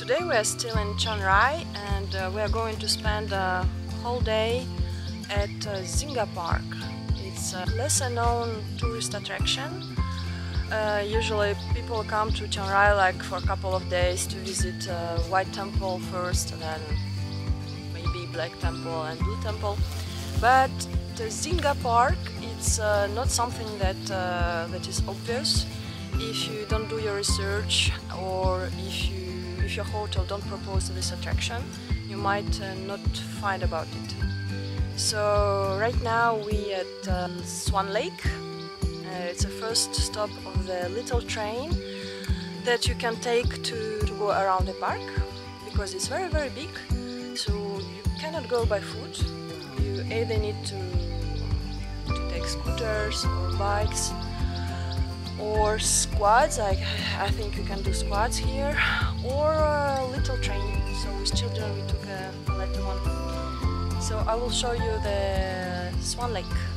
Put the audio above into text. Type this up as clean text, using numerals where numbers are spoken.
Today we are still in Chiang Rai, and we are going to spend a whole day at Singha Park. It's a lesser known tourist attraction. Usually people come to Chiang Rai like for a couple of days to visit White Temple first, and then maybe Black Temple and Blue Temple. But the Singha Park, it's not something that is obvious if you don't do your research, or if your hotel don't propose this attraction, you might not find about it. So right now we at Swan Lake. It's the first stop of the little train that you can take to go around the park, because it's very big, so you cannot go by foot. You either need to take scooters or bikes or squads. I think you can do squads here, or a little train. So with children we took a little one. So I will show you the Swan Lake.